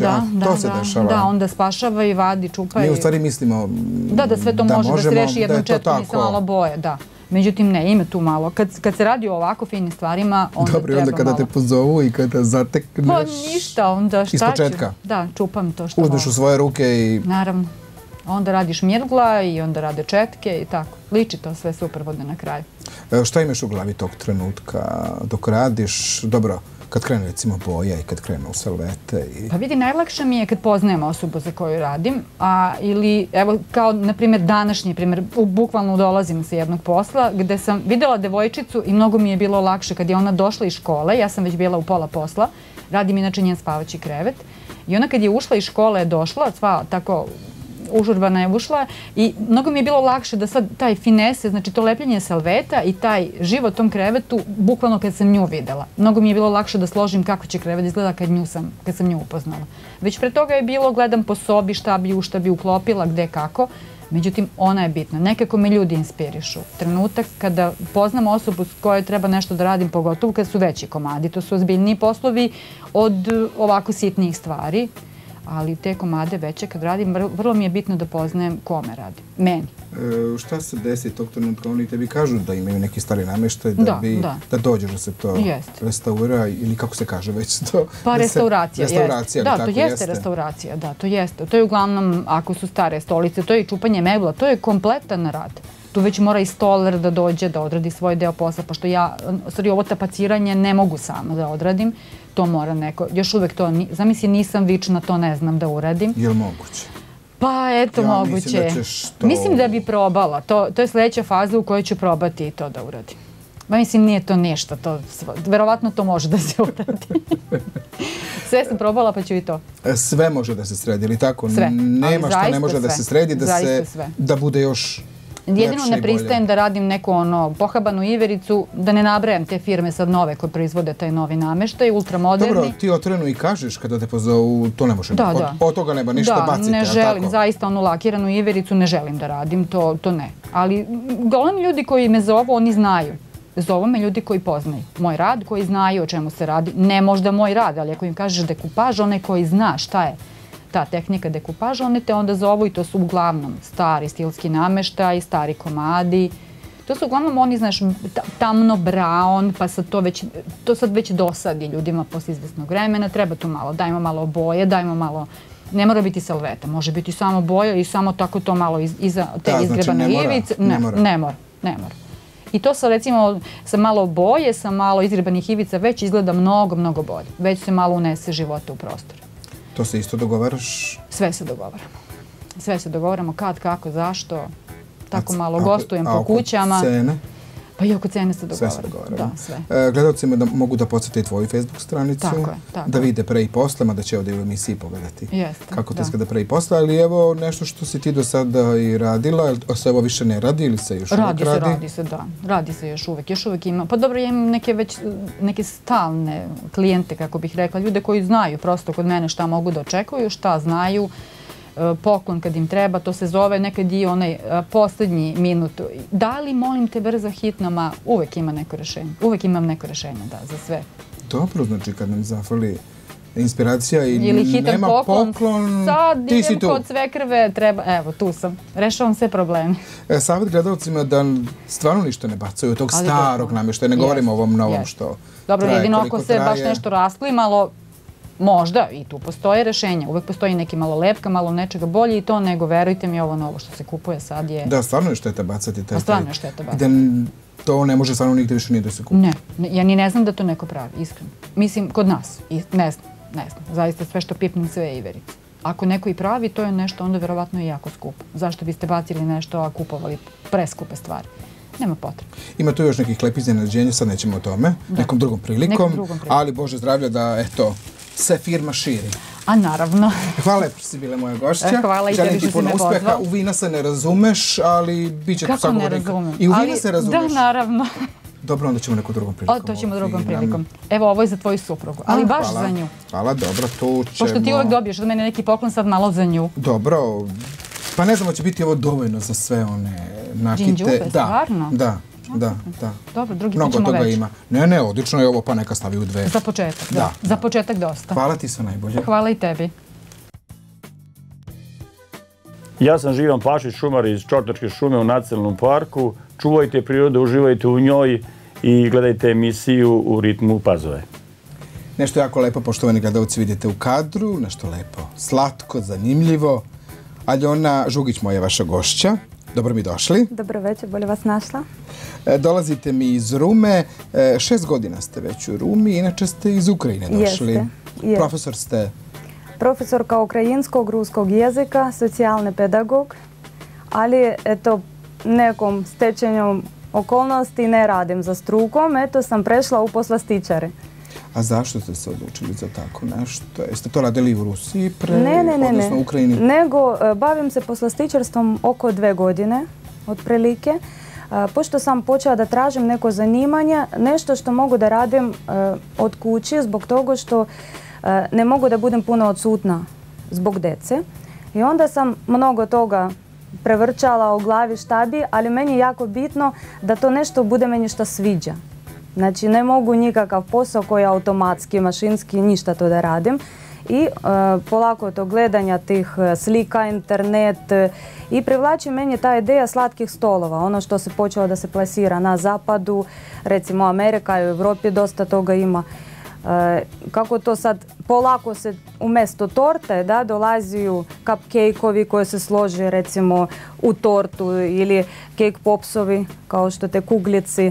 B: To se dešava.
L: Da, onda spašava i vadi, čupa.
B: Mi u stvari mislimo
L: da sve to može da se reši jednom četkom i sa malo boje, da. Međutim, ne, ima tu malo. Kad se radi o ovako finim stvarima, onda treba malo.
B: Dobro, onda kada te pozovu i kada zatekneš...
L: Pa ništa, onda šta ću?
B: Ispočetka?
L: Da, čupam to što mogu.
B: Uzmeš u svoje ruke i...
L: Naravno. Onda radiš mirgla i onda rade četke i tako. Liči to sve super vode na kraju.
B: Šta imaš u glavi tog trenutka dok radiš? Dobro, kad krenu recimo boja i kad krenu salvete?
L: Pa vidi, najlakše mi je kad poznajem osobu za koju radim. Ili, evo, kao na primjer današnji primjer, bukvalno dolazim sa jednog posla gde sam videla devojčicu i mnogo mi je bilo lakše kad je ona došla iz škole. Ja sam već bila u pola posla. Radim inače njen spavaći krevet. I ona kad je ušla iz škole je došla, sva tako... užurbana je ušla i mnogo mi je bilo lakše da sad taj finese, znači to lepljenje salveta i taj život u tom krevetu, bukvalno kad sam nju videla. Mnogo mi je bilo lakše da složim kako će krevet izgleda kad sam nju upoznala. Već pre toga je bilo, gledam po sobi šta bi uklopila, gde kako. Međutim, ona je bitna. Nekako me ljudi inspirišu. Trenutak kada poznam osobu s kojoj treba nešto da radim, pogotovo kad su veći komadi, to su ozbiljniji poslovi od ovako sitnijih stvari. Ali te komade veće kad radim, vrlo mi je bitno da poznajem kome radim. Meni.
B: Šta se desi tog trenutka? Oni tebi kažu da imaju neki stari namještaj, da dođeš da se to restaura ili kako se kaže već to?
L: Pa restauracija, jeste. Da, to jeste restauracija, da, to jeste. To je uglavnom, ako su stare stolice, to je i čupanje megla, to je kompletan rad. Tu već mora i stolar da dođe, da odradi svoj deo posla, pošto ja, ovo tapaciranje ne mogu sama da odradim. To mora neko, još uvek to, zamisli nisam vična, to ne znam da uradim.
B: Je li moguće?
L: Pa eto, moguće. Mislim da bi probala. To je sljedeća faza u kojoj ću probati i to da uradim. Mislim, nije to ništa. Verovatno to može da se uradi. Sve sam probala, pa ću i to.
B: Sve može da se sredi, ili tako?
L: Sve.
B: Nema što ne može da se sredi, da bude još...
L: Jedino ne pristajem da radim neku pohabanu ivericu, da ne nabrajam te firme sad nove koje proizvode taj novi nameštaj, ultramoderni.
B: Dobro, ti otrenu i kažeš kada te pozovu, to ne može. Od toga nema ništa bacite.
L: Da, ne želim, zaista onu lakiranu ivericu ne želim da radim, to ne. Ali golemi ljudi koji me zovu, oni znaju. Zovu me ljudi koji poznaju moj rad, koji znaju o čemu se radi. Ne možda moj rad, ali ako im kažeš dekupaž, onaj koji zna šta je ta tehnika dekupaža, one te onda zovu i to su uglavnom stari stilski nameštaj, stari komadi. To su uglavnom oni, znaš, tamno brown, pa to sad već dosadi ljudima posle izvesnog vremena. Treba tu malo, dajmo malo boje, dajmo malo, ne mora biti salveta, može biti samo boja i samo tako to malo iza te izgrebane ivice. Ne mora. I to sa recimo sa malo boje, sa malo izgrebanih ivica već izgleda mnogo, mnogo bolje. Već se malo unese života u prostor.
B: To se isto dogovaraš?
L: Sve se dogovaramo. Sve se dogovaramo kad, kako, zašto. Tako malo gostujem po kućama.
B: A oko cene?
L: Pa i oko cene se dogovaramo.
B: Sve se dogovaramo. Da, sve. Gledalcima da mogu da podsjete i tvoju Facebook stranicu. Da vide pre i posle, mada će ovdje u emisiji pogledati kako to izgleda pre i posle. Ali evo nešto što si ti do sada i radila, se ovo više ne radi ili se još uvek radi?
L: Radi se, da. Radi se još uvek. Još uvek ima. Pa dobro, ja imam neke stalne klijente, kako bih rekla, ljude koji znaju prosto kod mene šta mogu da očekuju, šta znaju. poklon kad im treba, to se zove nekad i onaj poslednji minut. Da li, molim te, brzo, hitno, ma uvek ima neko rešenje. Uvek imam neko rešenje, da, za sve.
B: Dobro, znači kad nam zafali inspiracija i
L: ili hitan
B: nema poklon,
L: sad
B: ti si
L: idem
B: tu.
L: kod svekrve, treba, evo, tu sam. Rešavam sve probleme.
B: Savjet gledalcima da stvarno ništa ne bacaju od tog starog namještaja, ne govorimo o ovom novom što
L: dobro,
B: traje,
L: jedino
B: koliko
L: ako se baš nešto rasklimalo, možda i tu postoje rešenja. Uvek postoji neki malo lepka, malo nečega bolje i to, nego verujte mi, ovo novo što se kupuje sad je...
B: Da, stvarno je šteta bacati te.
L: Stvarno je šteta bacati.
B: Da to ne može stvarno nigde više ni da se kupuje.
L: Ne, ja ni ne znam da to neko pravi, iskreno. Mislim, kod nas, ne znam. Zaista sve što pipnem, sve je iverica. Ako neko i pravi, to je nešto onda verovatno i jako skupo. Zašto biste bacili nešto, a kupovali preskupe stvari? Nema potrebe.
B: Ima tu još nekih lepih iznenađenja, sad nećemo o tome, nekom drugom prilikom, ali Bože zdravlja da, eto, se firma širi.
L: A naravno.
B: Hvala lepo što si bila moja gošća.
L: Hvala i tebi što si me pozvao.
B: U vina se ne razumeš, ali bit će tu
L: kako ne razumem?
B: I u vina se razumeš.
L: Da, naravno.
B: Dobro, onda ćemo nekom drugom prilikom.
L: To ćemo drugom prilikom. Evo, ovo je za tvoju suprugu, ali baš za nju.
B: Hvala, dobro, tu ćemo...
L: Pošto ti uvek dobiješ od mene neki poklon, sad malo za nju.
B: Dobro, pa ne znamo će biti ovo dovoljno za sve one nakite.
L: Džinđupe, stvarno?
B: Da.
L: Dobro, drugi put ćemo
B: mnogo toga
L: već.
B: ima. Ne, odlično je ovo, pa neka stavi u 2.
L: Za početak, da. Za početak dosta.
B: Hvala ti sve najbolje.
L: Hvala i tebi.
M: Ja sam Živan Pašić, šumar iz Čortačke šume u Nacionalnom parku. Čuvajte prirodu, uživajte u njoj i gledajte emisiju U ritmu Pazove.
B: Nešto jako lepo, poštovani gledalci, vidite u kadru, nešto lepo, slatko, zanimljivo. Aljona Žugić, moja vaša gošća. Dobro mi došli.
N: Dobro večer, bolje vas našla.
B: Dolazite mi iz Rume. 6 godina ste već u Rumi, inače ste iz Ukrajine došli.
N: Jeste.
B: Profesor ste?
N: Profesorka ukrajinskog, ruskog jezika, socijalni pedagog, ali eto, nekom stečenjem okolnosti ne radim za strukom, eto sam prešla u poslastičare.
B: A zašto ste se odlučili za tako nešto? Jeste to radili u Rusiji
N: odnosno
B: u Ukrajini?
N: Nego bavim se poslastičarstvom oko 2 godine, otprilike. Pošto sam počela da tražim neko zanimanje, nešto što mogu da radim od kući zbog toga što ne mogu da budem puno odsutna zbog dece. I onda sam mnogo toga prevrčala u glavi šta bi, ali meni je jako bitno da to nešto bude meni što sviđa. Znači ne mogu nikakav posao koji je automatski, mašinski, ništa to da radim. I polako to gledanja tih slika, internet i privlači meni ta ideja slatkih stolova. Ono što se počelo da se plasira na zapadu, recimo Amerika i u Evropi dosta toga ima. Kako to sad polako se umjesto torte dolaziju cupcake-ovi koji se slože recimo u tortu ili cake popsovi kao što te kuglici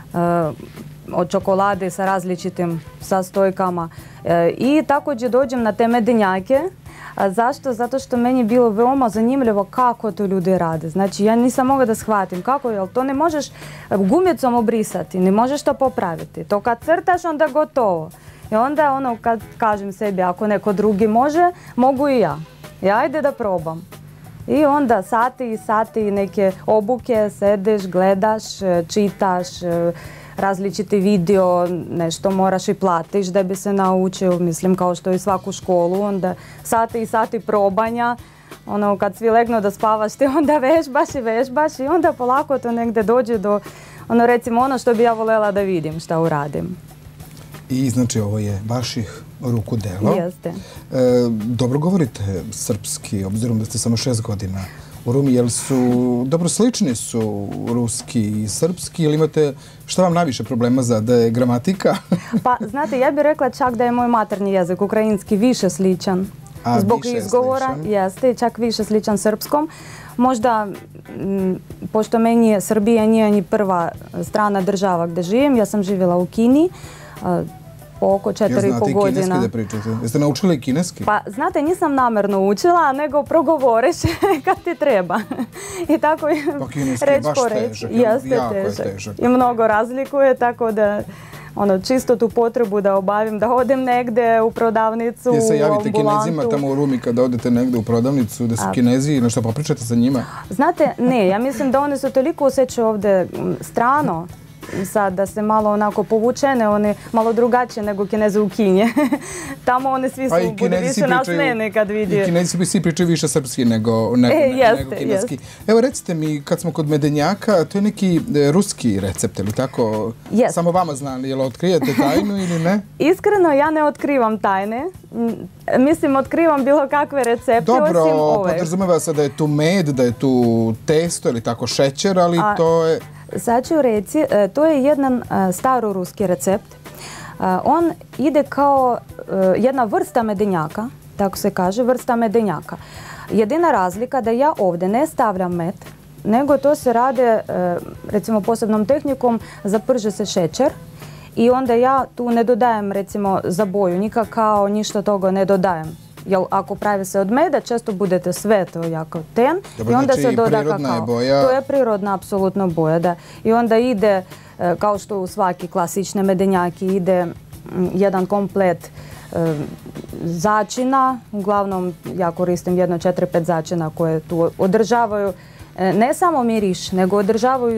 N: od čokolade sa različitim sastojkama. I također dođem na te medenjake. Zašto? Zato što meni je bilo veoma zanimljivo kako to ljudi rade. Znači ja nisam mogla da shvatim kako je, ali to ne možeš gumicom obrisati, ne možeš to popraviti. To kad crtaš onda gotovo. I onda kad kažem sebi ako neko drugi može, mogu i ja. I ajde da probam. I onda sati i sati neke obuke, sedeš, gledaš, čitaš, različiti video, nešto moraš i platiš da bi se naučio, mislim kao što i svaku školu, onda sati i sati probanja, kad svi legnu da spavaš ti onda vežbaš i onda polako to negde dođe do, recimo ono što bi ja voljela da vidim, šta uradim.
B: I znači ovo je vaših ruku delo.
N: Jeste.
B: Dobro govorite srpski, obzirom da ste samo 6 godina u Rumi, jel su, dobro slični su ruski i srpski, ili imate, šta vam najviše problema da je gramatika?
N: Pa, znate, ja bih rekla čak da je moj maternji jezik, ukrajinski, više sličan. Zbog izgovora, jeste, čak više sličan srpskom. Možda, pošto meni Srbija nije ni prva strana država gde živim, ja sam živjela u Kini, po oko 4,5 godina.
B: Ja znate i kineski da pričate? Jeste naučili kineski?
N: Pa, znate, nisam namerno učila, nego progovoreš kad ti treba. I tako
B: pa kineski je baš težak, jako je težak.
N: I mnogo razlikuje, tako da čisto tu potrebu da obavim, da odem negde u prodavnicu, u ambulantu.
B: Se javite Kinezima tamo u Rumi kada odete negde u prodavnicu, da su Kinezi i nešto popričate sa njima?
N: Znate, ne, ja mislim da oni se toliko osjećaju ovde strano sad da se malo onako povučene, one malo drugačije nego Kineze u Kinje. Tamo one svi su bude više nasmene kad vidi.
B: I Kinezi svi pričaju više srpski nego kineski. Evo recite mi, kad smo kod medenjaka, to je neki ruski recept, ili tako? Samo vama znam, jel otkrijete tajnu ili ne?
N: Iskreno, ja ne otkrivam tajne. Mislim, otkrivam bilo kakve recepte osim ove.
B: Dobro, podrazumeva se da je tu med, da je tu testo ili tako šećer, ali to je...
N: Sad ću reći, to je jedan staroruski recept. On ide kao jedna vrsta medenjaka, tako se kaže, vrsta medenjaka. Jedina razlika da ja ovdje ne stavljam med, nego to se rade, recimo posebnom tehnikom, zaprže se šećer i onda ja tu ne dodajem, recimo, za boju, ni kakao, ništa toga ne dodajem. Jer ako pravi se od meda, često budete sve to jako ten i onda se doda kakao. To je prirodna apsolutno boja, da. I onda ide, kao što u svaki klasične medenjaki, ide jedan komplet začina. Uglavnom ja koristim jedno 4-5 začina koje tu održavaju ne samo miriš, nego održavaju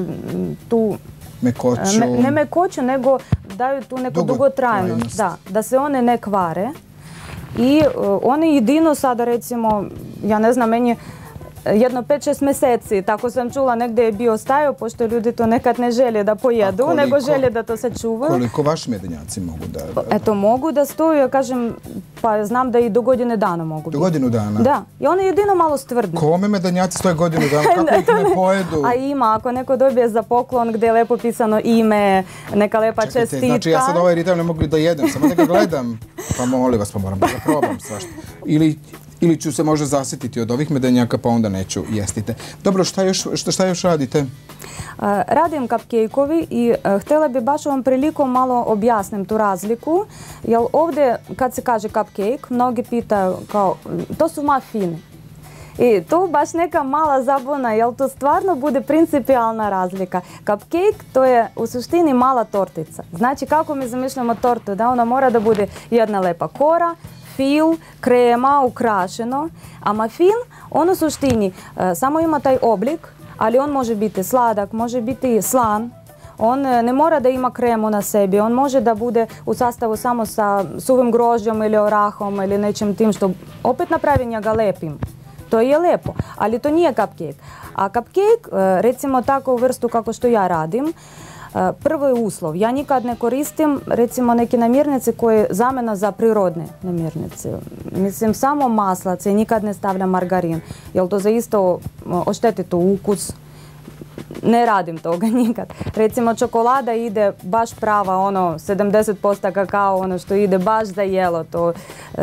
N: tu
B: mekoću.
N: Ne mekoću, nego daju tu neku dugotrajnost. Da se one ne kvare. I oni jedino sada, recimo, ja ne znam, meni jedno 5-6 mjeseci, tako sam čula, negdje je bio stajao, pošto ljudi to nekad ne žele da pojedu, nego žele da to sačuvaju.
B: Koliko vaši medenjaci mogu da...
N: Eto, mogu da stoju, ja kažem, pa znam da i do godine dana mogu biti.
B: Do godinu dana?
N: Da, i oni jedino malo stvrdne.
B: Kome medenjaci stoje godinu dana, kako ih ne pojedu?
N: A ima, ako neko dobije za poklon gdje je lepo pisano ime, neka lepa čestitka.
B: Znači ja sad ovaj ritam ne mogu da jedem, samo da ga gledam, pa molim vas, pa moram da ga probam svašta. Ili ću se možda zasjetiti od ovih medenjaka, pa onda neću jestite. Dobro, šta još radite?
N: Radim cupcake-ovi i htjela bi baš ovom prilikom malo objasnim tu razliku. Jer ovdje, kad se kaže cupcake, mnogi pitaju kao, to su mafini. I tu baš neka mala zabuna, jer to stvarno bude principijalna razlika. Cupcake to je u suštini mala tortica. Znači kako mi zamišljamo tortu, da ona mora da bude jedna lepa kora, fil, krema, ukrašeno, a muffin, on u suštini samo ima taj oblik, ali on može biti sladak, može biti slan, on ne mora da ima kremu na sebi, on može da bude u sastavu samo sa suvim grožđom ili orahom ili nečim tim što opet napravi njega lepim. To je lepo, ali to nije cupcake. A cupcake, recimo takvu vrstu kako što ja radim, prvo je uslov. Ja nikad ne koristim recimo neke namirnice koje zamena za prirodne namirnice. Mislim samo maslace i nikad ne stavljam margarin. Jer to zaisto ošteti to ukus. Ne radim toga nikad. Recimo čokolada ide baš prava, 70% kakao, ono što ide baš za jelo. To,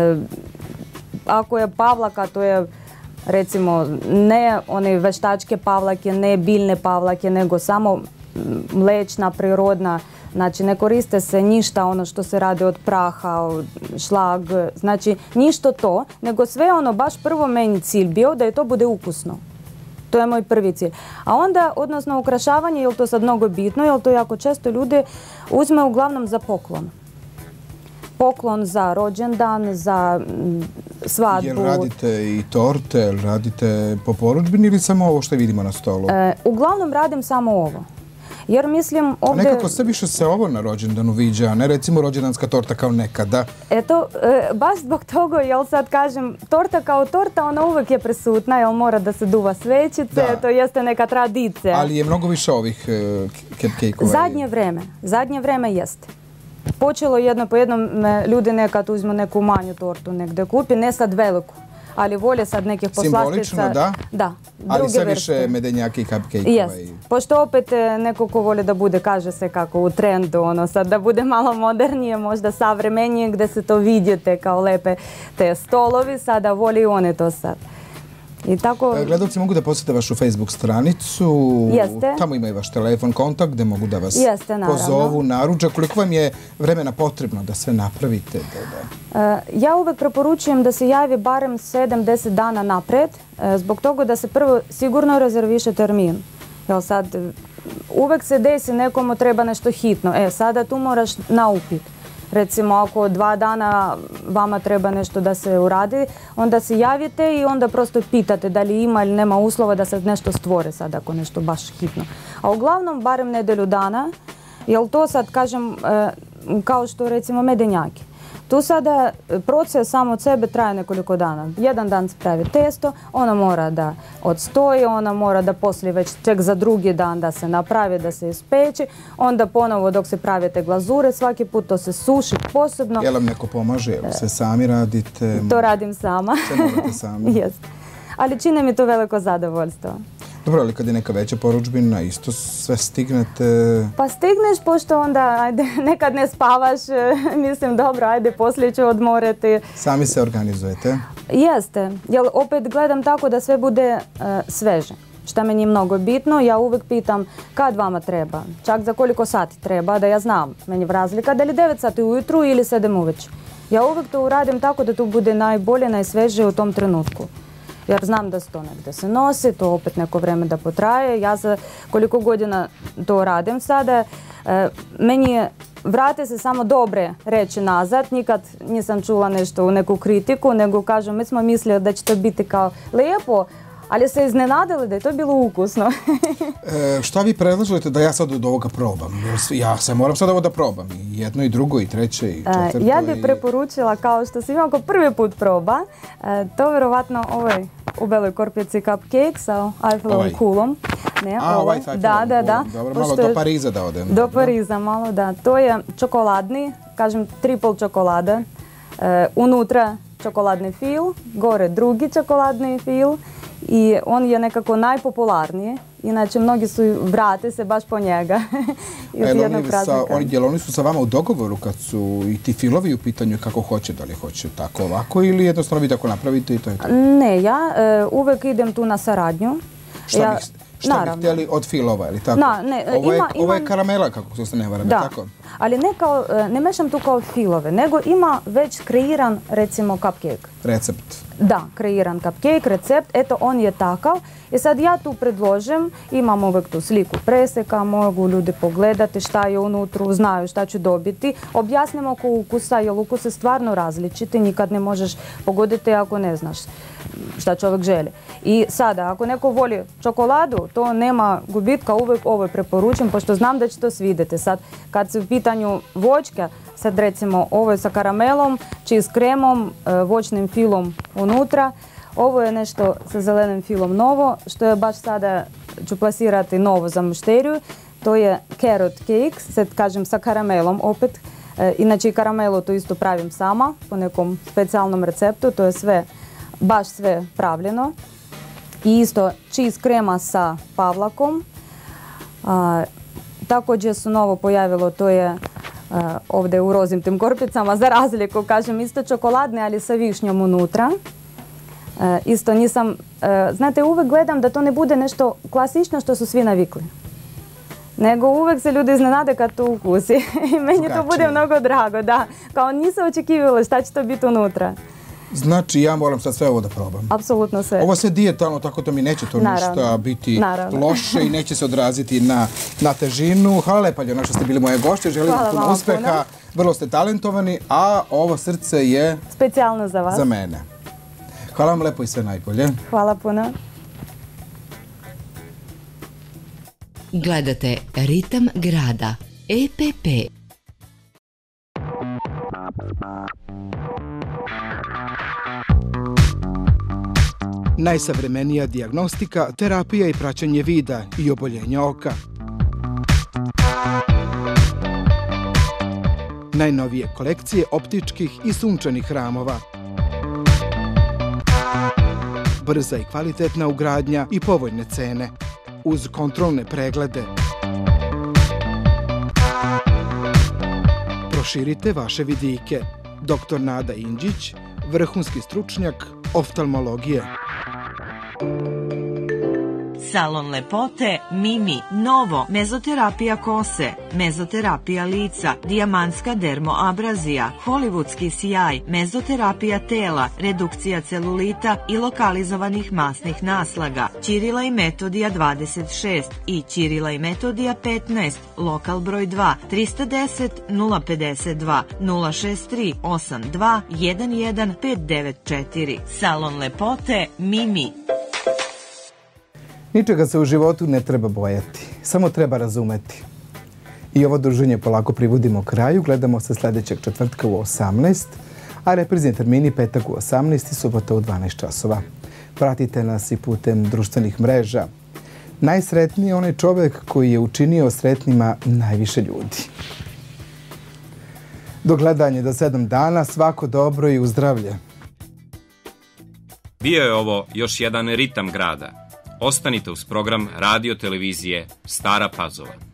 N: ako je pavlaka, to je recimo ne one veštačke pavlake, ne biljne pavlake, nego samo mlečna, prirodna, znači ne koriste se ništa ono što se radi od praha, od šlag, znači ništa to, nego sve ono baš prvo meni cilj bio da je to bude ukusno. To je moj prvi cilj. A onda, odnosno ukrašavanje, je li to sad mnogo bitno, jer to jako često ljudi uzme uglavnom za poklon. Poklon za rođendan, za svadbu.
B: Jel radite i torte, jel radite po porudžbini ili samo ovo što vidimo na stolu?
N: Uglavnom radim samo ovo. Jer mislim ovdje...
B: Nekako sve više se ovo na rođendanu viđa, a ne recimo rođendanska torta kao nekada.
N: Eto, baš zbog toga, jel sad kažem, torta kao torta, ona uvijek je prisutna, jel mora da se duva svećice, to jeste neka tradicija.
B: Ali je mnogo više ovih cupcake-ova.
N: Zadnje vreme jeste. Počelo jedno po jednom, ljudi nekad uzmu neku manju tortu negdje kupi, ne sad veliku, ali volje sad nekih poslastica.
B: Simbolično, da?
N: Da.
B: Ali sve više medenjaki i cupcake-ova.
N: Jest. Pošto opet neko ko voli da bude, kaže se kako u trendu, sad da bude malo modernije, možda savremenije, gdje se to vidite kao lepe te stolovi, sada voli one to sad.
B: Gledalci mogu da posjete vašu Facebook stranicu, tamo ima i vaš telefon, kontakt gdje mogu da vas pozovu, naruče. Koliko vam je vremena potrebno da sve napravite?
N: Ja uvek preporučujem da se javi barem 7-10 dana napred, zbog toga da se prvo sigurno rezerviše termin. Jel sad, uvek se desi nekomu treba nešto hitno, sada tu moraš na upit. Recimo, ako 2 dana vama treba nešto da se uradi, onda se javite i onda prosto pitate da li ima ili nema uslova da se nešto stvore sad, ako nešto baš hitno. A uglavnom, barem nedelju dana, jer to sad, kažem, kao što recimo medenjaki. Tu sada proces samo od sebe traje nekoliko dana. Jedan dan se pravi testo, ona mora da odstoji, ona mora da poslije već tek za drugi dan da se napravi, da se ispeći, onda ponovo dok se prave te glazure, svaki put to se suši posebno.
B: Jel vam neko pomaže? Jel sve sami radite?
N: To radim sama.
B: Sve morate sami?
N: Jest. Ali čini mi to veliko zadovoljstvo.
B: Dobro, ali kad je neka veća poručbina, isto sve stignete?
N: Pa stigneš, pošto onda, ajde, nekad ne spavaš, mislim, dobro, ajde, poslije ću odmoriti.
B: Sami se organizujete?
N: Jeste, jer opet gledam tako da sve bude sveže. Šta meni je mnogo bitno, ja uvijek pitam kad vama treba, čak za koliko sati treba, da ja znam. Meni je razlika da li 9 sati ujutru ili 7 uvečer. Ja uvijek to uradim tako da to bude najbolje, najsvežije u tom trenutku. Jer znam da se to negdje se nosi, to opet neko vreme da potraje. Ja za koliko godina to radim sada, meni je, vrate se samo dobre reći nazad, nikad nisam čula nešto u neku kritiku, nego kažem, mi smo mislili da će to biti kao lijepo, ali se iznenadili da je to bilo ukusno.
B: Šta vi predlažete da ja sad od ovoga probam? Ja se moram sad ovo da probam, i jedno i drugo i treće i četvrto.
N: Ja bih preporučila, kao što si imao prvi put proba, to vjerovatno ovaj u beloj korpici cupcake sa Eiffelovom kulom. Ne,
B: ovaj sa Eiffelovom kulom. Dobro, malo do Pariza da odem.
N: Do Pariza malo, da. To je čokoladni, kažem triple čokolada. Unutra čokoladni fil, gore drugi čokoladni fil i on je nekako najpopularniji. Inače, mnogi vrate se baš po njega.
B: Oni su sa vama u dogovoru kad su i ti filovi u pitanju kako hoće, da li hoće tako ovako ili jednostavno vi tako napravite i to je to?
N: Ne, ja uvek idem tu na saradnju.
B: Šta bih htjeli od filova, ili tako? Ovo je karamela, kako se ne varam, tako?
N: Ali ne mešam tu kao filove, nego ima već kreiran, recimo, cupcake.
B: Recept.
N: Da, kreiran cupcake, recept, eto on je takav. I sad ja tu predložim, imam uvijek tu sliku preseka, mogu ljudi pogledati šta je unutru, znaju šta ću dobiti. Objasnimo oko ukusa, jer ukus je stvarno različiti, nikad ne možeš pogoditi ako ne znaš šta čovjek želi. I sada, ako neko voli čokoladu, to nema gubitka, uvijek ovo preporučujem, pošto znam da će to svidjeti. Sad, kad se u pitanju voćke, sad recimo ovo je sa karamelom, cheese kremom, voćnim filom unutra. Ovo je nešto sa zelenim filom novo, što je baš sada ću plasirati novo za mušteriju. To je carrot cake, sad kažem sa karamelom opet. Inače i karamelu to isto pravim sama po nekom specijalnom receptu, to je sve, baš sve pravljeno. I isto cheese krema sa pavlakom. Također su novo pojavilo, to je ovdje u rozim tim korpicama, za razliku, kažem, isto čokoladne, ali sa višnjom unutra. Isto nisam, znate, uvijek gledam da to ne bude nešto klasično što su svi navikli. Nego uvijek se ljudi iznenade kad to ukusi. I meni to bude mnogo drago, da. Kao nisam očekivala šta će to biti unutra.
B: Znači ja moram sad sve ovo da probam.
N: Apsolutno sve.
B: Ovo sve dijetalno, tako da mi neće to ništa biti loše i neće se odraziti na težinu. Hvala lepa, Ljona, što ste bili moje gošće. Želim vam puno uspeha. Vrlo ste talentovani, a ovo srce je
N: specijalno za vas.
B: Za mene. Hvala vam lepo i sve najbolje.
N: Hvala puno.
C: Gledate Ritam grada, EPP.
B: Najsavremenija dijagnostika, terapija i praćenje vida i oboljenja oka. Najnovije kolekcije optičkih i sunčanih ramova. Brza i kvalitetna ugradnja i povoljne cene. Uz kontrolne preglede. Proširite vaše vidike. Dr. Nada Indžić, vrhunski stručnjak oftalmologije.
D: Salon lepote Mimi. Novo, mezoterapija kose, mezoterapija lica, dijamantska dermoabrazija, hollywoodski sjaj, mezoterapija tela, redukcija celulita i lokalizovanih masnih naslaga, Ćirila i Metodija 26 i Ćirila i Metodija 15, lokal broj 2, 310 052 063 82 11 594. Salon lepote Mimi.
B: Ničega se u životu ne treba bojati, samo treba razumeti. I ovo druženje polako privodimo kraju, gledamo se sljedećeg četvrtka u 18, a reprizni termini petak u 18 i subota u 12 časova. Pratite nas i putem društvenih mreža. Najsretniji je onaj čovjek koji je učinio sretnima najviše ljudi. Do gledanja do 7 dana, svako dobro i uzdravlje.
A: Bio je ovo još jedan ritam grada. Ostanite uz program radio televizije Stara Pazova.